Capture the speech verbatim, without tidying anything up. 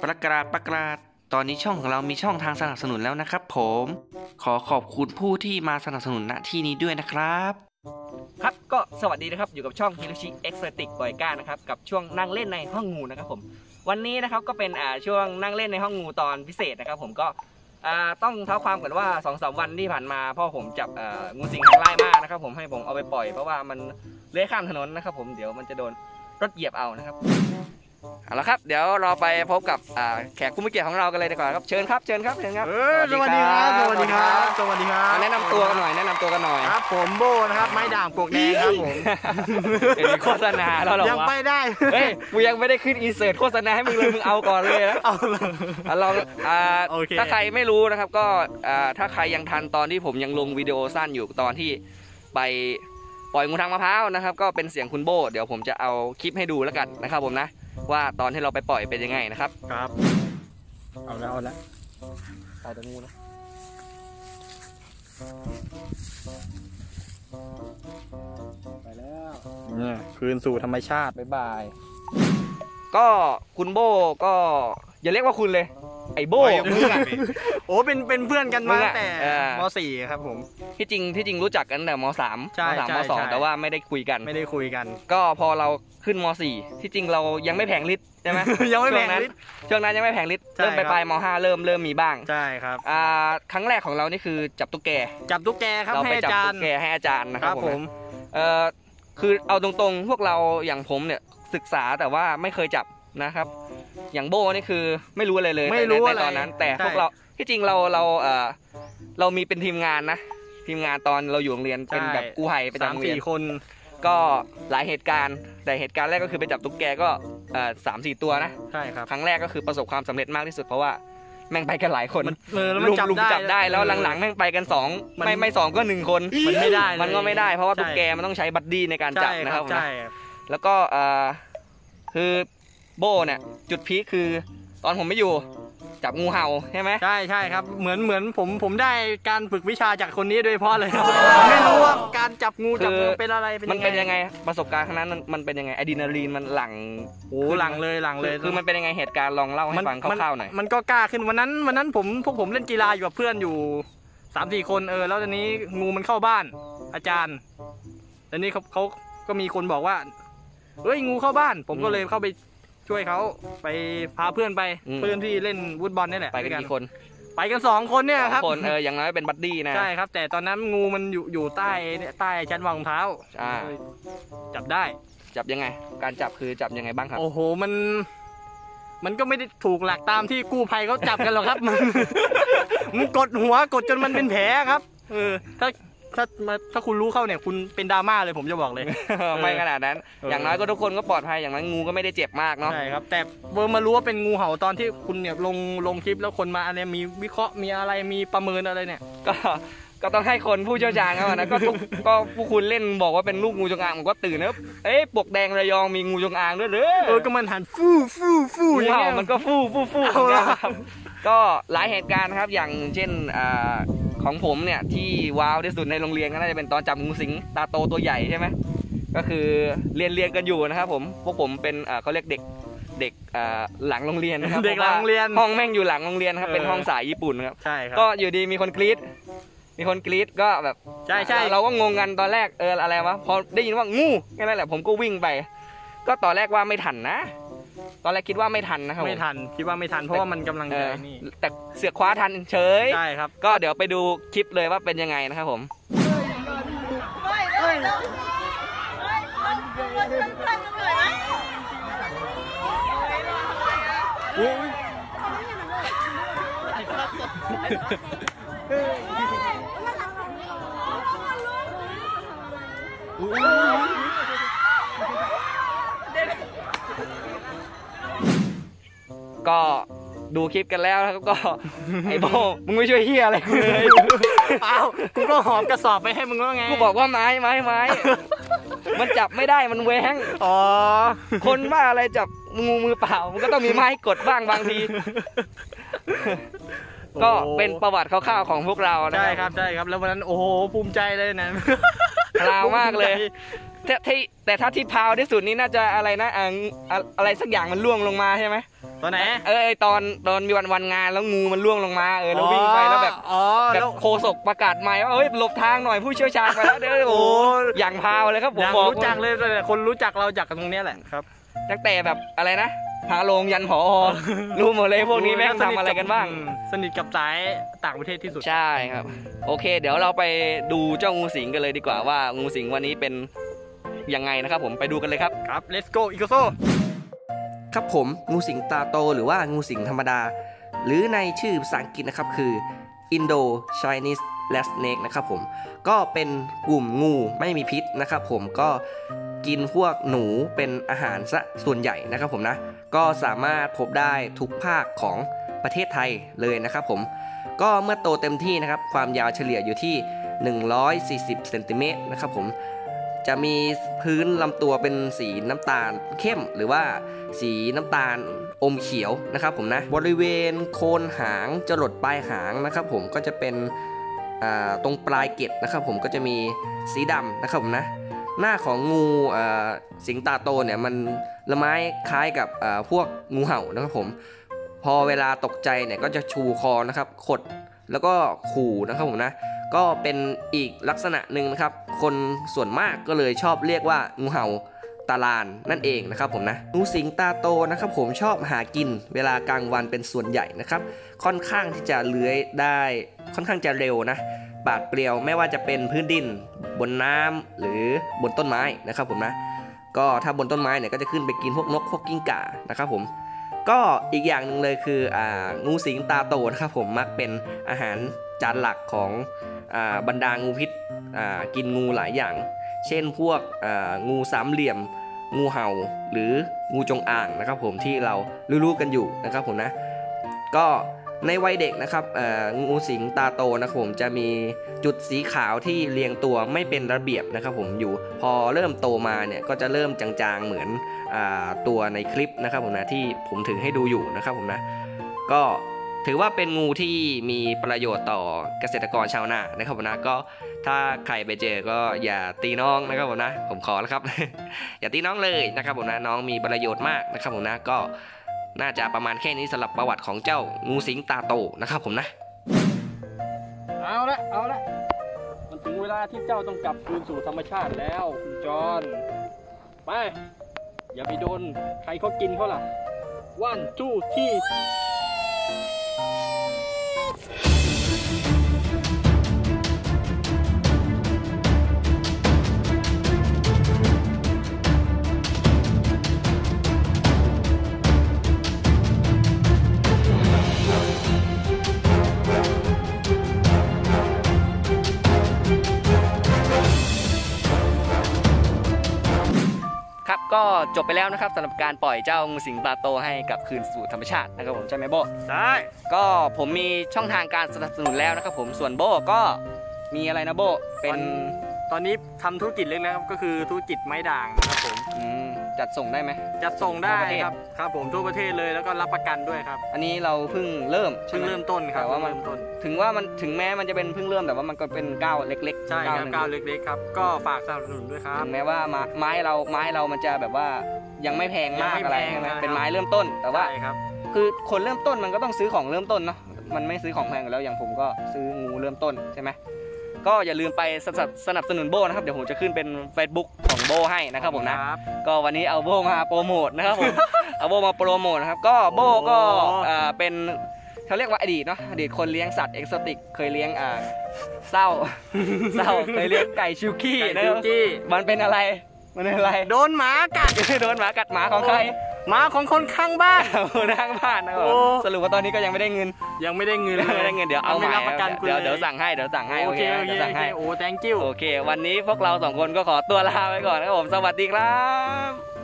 ประกาศประกาศตอนนี้ช่องของเรามีช่องทางสนับสนุนแล้วนะครับผมขอขอบคุณผู้ที่มาสนับสนุนณที่นี้ด้วยนะครับครับก็สวัสดีนะครับอยู่กับช่องฮิโรชิเอ็กซ์ติกบอยก้านะครับกับช่วงนั่งเล่นในห้องงูนะครับผมวันนี้นะครับก็เป็นอ่าช่วงนั่งเล่นในห้องงูตอนพิเศษนะครับผมก็อ่าต้องเท้าความก่อนว่า สองสาม วันที่ผ่านมาพ่อผมจับอ่างูสิงหางลายมากนะครับผมให้ผมเอาไปปล่อยเพราะว่ามันเลื้อยข้ามถนนนะครับผมเดี๋ยวมันจะโดนรถเหยียบเอานะครับเอาละครับเดี๋ยวเราไปพบกับแขกผู้มีเกียรติของเรากันเลยดีกว่าครับเชิญครับเชิญครับเชิญครับสวัสดีครับสวัสดีครับสวัสดีครับแนะนำตัวกันหน่อยแนะนำตัวกันหน่อยครับผมโบนะครับไม้ด่างปลวกแดงครับผมมีโฆษณาแล้วหรอยังไม่ได้เฮ้ยกูยังไม่ได้ขึ้นอินเสิร์ตโฆษณาให้มึงเลยมึงเอาก่อนเลยนะเอาเลยลองถ้าใครไม่รู้นะครับก็ถ้าใครยังทันตอนที่ผมยังลงวิดีโอสั้นอยู่ตอนที่ไปปล่อยงูทางมะพร้าวนะครับก็เป็นเสียงคุณโบเดี๋ยวผมจะเอาคลิปให้ดูแล้วกันนะครับผมนะว่าตอนที่เราไปปล่อยเป็นยังไงนะครับครับเอาแล้วเอาแล้วเอาแต่งูนะไปแล้วเนี่ยคืนสู่ธรรมชาติบ๊ายบายก็คุณโบก็อย่าเรียกว่าคุณเลยไอ้โบโอ้เป็นเป็นเพื่อนกันมาแต่ม.สี่ครับผมที่จริงที่จริงรู้จักกันแต่ม.สามม.สามม.สองแต่ว่าไม่ได้คุยกันไม่ได้คุยกันก็พอเราขึ้นม.สี่ที่จริงเรายังไม่แผงฤทธิ์ใช่ไหมยังไม่แผงฤทธิ์ช่วงนั้นยังไม่แผงฤทธิ์เริ่มไปปลายม.ห้าเริ่มเริ่มมีบ้างใช่ครับอ่าครั้งแรกของเรานี่คือจับตุ๊กแกจับตุ๊กแกครับให้อาจารย์ตุ๊กแกให้อาจารย์นะครับผมเอ่อคือเอาตรงๆพวกเราอย่างผมเนี่ยศึกษาแต่ว่าไม่เคยจับนะครับอย่างโบนี่คือไม่รู้อะไรเลยไม่รู้อะไรตอนนั้นแต่พวกเราที่จริงเราเราเอ่อเรามีเป็นทีมงานนะทีมงานตอนเราอยู่โรงเรียนเป็นแบบกู้ภัยประจำโรงเรียนคนก็หลายเหตุการณ์แต่เหตุการณ์แรกก็คือไปจับตุ๊กแกก็เอ่อสามสี่ตัวนะใช่ครับครั้งแรกก็คือประสบความสำเร็จมากที่สุดเพราะว่าแม่งไปกันหลายคนลุมลุมจับได้แล้วหลังๆแม่งไปกันสองไม่ไม่สองก็หนึ่งคนมันไม่ได้มันก็ไม่ได้เพราะว่าตุ๊กแกมันต้องใช้บัดดี้ในการจับนะครับนะแล้วก็เอ่อคือโบเนี่ยจุดพีคคือตอนผมไม่อยู่จับงูเห่าใช่ไหมใช่ใช่ครับเหมือนเหมือนผมผมได้การฝึกวิชาจากคนนี้โดยเฉพาะเลยไม่รู้ว่าการจับงูจับงูเป็นอะไรมันเป็นยังไงประสบการณ์ครั้งนั้นมันเป็นยังไงอะดรีนาลีนมันหลั่งโอ้หลั่งเลยหลั่งเลยคือมันเป็นยังไงเหตุการณ์ลองเล่าให้ฟังคร่าวๆหน่อยมันก็กล้าขึ้นวันนั้นวันนั้นผมพวกผมเล่นกีฬาอยู่กับเพื่อนอยู่สามสี่คนเออแล้วตอนนี้งูมันเข้าบ้านอาจารย์ตอนนี้เขาเขาก็มีคนบอกว่าเฮ้ยงูเข้าบ้านผมก็เลยเข้าไปช่วยเขาไปพาเพื่อนไปเพื่อนที่เล่นฟุตบอลนี่แหละไปกันกี่คนไปกันสองคนเนี่ยครับคนเอออย่างน้อยเป็นบัดดี้นะใช่ครับแต่ตอนนั้นงูมันอยู่อยู่ใต้ใต้ชั้นวางรองเท้าอ่าจับได้จับยังไงการจับคือจับยังไงบ้างครับโอ้โหมันมันก็ไม่ได้ถูกหลักตามที่กู้ภัยเขาจับกันหรอกครับมันมันกดหัวกดจนมันเป็นแผลครับเออถ้าถ้าถ้าคุณรู้เข้าเนี่ยคุณเป็นดราม่าเลยผมจะบอกเลยไม่ขนาดนั้นอย่างน้อยก็ทุกคนก็ปลอดภัยอย่างนั้นงูก็ไม่ได้เจ็บมากเนาะใช่ครับแต่เบอร์มารู้ว่าเป็นงูเห่าตอนที่คุณเนี่ยลงลงคลิปแล้วคนมาอะไรมีวิเคราะห์มีอะไรมีประเมินอะไรเนี่ยก็ก็ต้องให้คนผู้เชี่ยวชาญเขานะก็ก็ผู้คุณเล่นบอกว่าเป็นลูกงูจงอางผมก็ตื่นนะเอ๊ะปลวกแดงระยองมีงูจงอางด้วยเหรอเออก็มันหันฟู่ฟู่ฟู่งูเห่ามันก็ฟู่ฟู่ฟู่ครับก็หลายเหตุการณ์ครับอย่างเช่นอ่าของผมเนี่ยที่ว้าวที่สุดในโรงเรียนก็น่าจะเป็นตอนจับงูสิงตาโตตัวใหญ่ใช่ไหมก็คือเรียนเรียนกันอยู่นะครับผมพวกผมเป็นเขาเรียกเด็กเด็กหลังโรงเรียนนะครับเด็กหลังโรงเรียนห้องแม่งอยู่หลังโรงเรียนครับเป็นห้องสายญี่ปุ่นครับใช่ครับก็อยู่ดีมีคนกรี๊ดมีคนกรี๊ดก็แบบใช่ใช่เราก็งงกันตอนแรกเอออะไรวะพอได้ยินว่างูแค่นั้นแหละผมก็วิ่งไปก็ตอนแรกว่าไม่ทันนะตอนแรกคิดว่าไม่ทันนะครับไม่ทันคิดว่าไม่ทันเพราะว่ามันกำลังใจนี่แต่เสือกคว้าทันเฉยใช่ครับก็เดี๋ยวไปดูคลิปเลยว่าเป็นยังไงนะครับผมก็ดูคลิปกันแล้วแล้วก็ไอ้โบมึงไม่ช่วยเฮียอะไรเลยเปล่ากูก็หอบกระสอบไปให้มึงแล้วไงกูบอกว่าไม้ไม้ไม้มันจับไม่ได้มันแหวงอ๋อคนว่าอะไรจับงูมือเปล่ามันก็ต้องมีไม้กดบ้างบางทีก็เป็นประวัติคร่าวๆของพวกเราใช่ครับใช่ครับแล้ววันนั้นโอ้โหภูมิใจเลยนะพราวมากเลยแต่ที่แต่ถ้าที่พราวที่สุดนี้น่าจะอะไรนะอะไรสักอย่างมันล่วงลงมาใช่ไหมตอนไหนเออตอนตอนมีวันวันงานแล้วงูมันล่วงลงมาเออเราวิ่งไปแล้วแบบอ๋อแบแล้บวโคศกประกาศใหม่ว่าเฮ้ยหลบทางหน่อยผู้เชี่ยวชาญไปแล้วเด้อโอ้อย่างพาวเลยครับผมยังบอกรู้จักเลยแต่คนรู้จักเราจากตรงเนี้ยแหละครับตั้งแต่แบบอะไรนะพาโรงยันผอ รู้หมดเลยพวกนี้แม่งทำอะไรกันบ้างสนิทกับสายต่างประเทศที่สุดใช่ครับโอเค เดี๋ยวเราไปดูเจ้างูสิงกันเลยดีกว่าว่างูสิงวันนี้เป็นยังไงนะครับผมไปดูกันเลยครับครับ let's go อีกโซครับผมงูสิงตาโตหรือว่างูสิงธรรมดา หรือในชื่อภาษาอังกฤษนะครับคือ Indo Chinese Rat Snake นะครับผมก็เป็นกลุ่มงูไม่มีพิษนะครับผมก็กินพวกหนูเป็นอาหารซะส่วนใหญ่นะครับผมนะก็สามารถพบได้ทุกภาคของประเทศไทยเลยนะครับผมก็เมื่อโตเต็มที่นะครับความยาวเฉลี่ยอยู่ที่หนึ่งร้อยสี่สิบเซนติเมตรนะครับผมจะมีพื้นลำตัวเป็นสีน้ำตาลเข้มหรือว่าสีน้ำตาลอมเขียวนะครับผมนะบริเวณโคนหางจรดปลายหางนะครับผมก็จะเป็นตรงปลายเกล็ดนะครับผมก็จะมีสีดำนะครับผมนะหน้าของงูสิงตาโตเนี่ยมันละไม้คล้ายกับพวกงูเห่านะครับผมพอเวลาตกใจเนี่ยก็จะชูคอนะครับขดแล้วก็ขู่นะครับผมนะก็เป็นอีกลักษณะหนึ่งนะครับคนส่วนมากก็เลยชอบเรียกว่างูเห่าตาลานนั่นเองนะครับผมนะงูสิงตาโตนะครับผมชอบหากินเวลากลางวันเป็นส่วนใหญ่นะครับค่อนข้างที่จะเลื้อยได้ค่อนข้างจะเร็วนะปาดเปลี่ยวไม่ว่าจะเป็นพื้นดินบนน้ำหรือบนต้นไม้นะครับผมนะก็ถ้าบนต้นไม้เนี่ยก็จะขึ้นไปกินพวกนกพวกกิ้งก่านะครับผมก็อีกอย่างหนึ่งเลยคืออ่างูสิงตาโตนะครับผมมักเป็นอาหารจานหลักของอ่าบรรดางูพิษอ่ากินงูหลายอย่างเช่นพวกอ่างูสามเหลี่ยมงูเห่าหรืองูจงอางนะครับผมที่เรารู้ๆกันอยู่นะครับผมนะก็ในวัยเด็กนะครับงูสิงตาโตนะครับผมจะมีจุดสีขาวที่เรียงตัวไม่เป็นระเบียบนะครับผมอยู่พอเริ่มโตมาเนี่ยก็จะเริ่มจางๆเหมือนตัวในคลิปนะครับผมนะที่ผมถือให้ดูอยู่นะครับผมนะก็ถือว่าเป็นงูที่มีประโยชน์ต่อเกษตรกรชาวนานะครับผมนะก็ถ้าใครไปเจอก็อย่าตีน้องนะครับผมนะผมขอแล้วครับ อย่าตีน้องเลยนะครับผมนะน้องมีประโยชน์มากนะครับผมนะก็น่าจะประมาณแค่นี้สำหรับประวัติของเจ้างูสิงตาโตนะครับผมนะเอาละเอาละมันถึงเวลาที่เจ้าต้องกลับคืนสู่ธรรมชาติแล้วคุณจอนไปอย่าไปโดนใครเขากินเขาล่ะวันจู้ที่ก็จบไปแล้วนะครับสำหรับการปล่อยเจ้างูสิงตาโตให้กลับคืนสู่ธรรมชาตินะครับผมใช่ไหมโบใช่ก็ผมมีช่องทางการสนับสนุนแล้วนะครับผมส่วนโบก็มีอะไรนะโบเป็นตอนนี้ทำธุรกิจเล็กๆครับก็คือธุรกิจไม้ด่างนะครับผมจัดส่งได้ไหมจัดส่งได้ครับครับผมทั่วประเทศเลยแล้วก็รับประกันด้วยครับอันนี้เราเพิ่งเริ่มเพิ่งเริ่มต้นครับว่ามันถึงว่ามันถึงแม้มันจะเป็นเพิ่งเริ่มแต่ว่ามันก็เป็นก้าวเล็กๆใช่ครับก้าวเล็กๆครับก็ฝากสนับสนุนด้วยครับถึงแม้ว่าไม้เราไม้เรามันจะแบบว่ายังไม่แพงมากอะไรใช่ไหมเป็นไม้เริ่มต้นแต่ว่าคือคนเริ่มต้นมันก็ต้องซื้อของเริ่มต้นเนาะมันไม่ซื้อของแพงอยู่แล้วอย่างผมก็ซื้องูเริ่มต้นใช่ไหมก็อย่าลืมไปสนับสนุนโบนะครับเดี๋ยวผมจะขึ้นเป็น Facebook ของโบให้นะครับผมนะก็วันนี้เอาโบมาโปรโมทนะครับผมเอาโบมาโปรโมทนะครับก็โบก็เป็นเขาเรียกว่าอดีตเนาะอดีตคนเลี้ยงสัตว์เอกโซติกเคยเลี้ยงอ่าเศร้าเศร้าเคยเลี้ยงไก่ชิวกี้นะครับมันเป็นอะไรมันเป็นอะไรโดนหมากัดโดนหมากัดหมาของใครหมาของคนข้างบ้านข้างบ้านนะครับสรุปว่าตอนนี้ก็ยังไม่ได้เงินยังไม่ได้เงินไม่ได้เงินเดี๋ยวเอาใหม่เดี๋ยวเดี๋ยวสั่งให้เดี๋ยวสั่งให้โอเคโอเคโอเคโอ้ thank you โอเควันนี้พวกเราสองคนก็ขอตัวลาไปก่อนนะครับผมสวัสดีครับ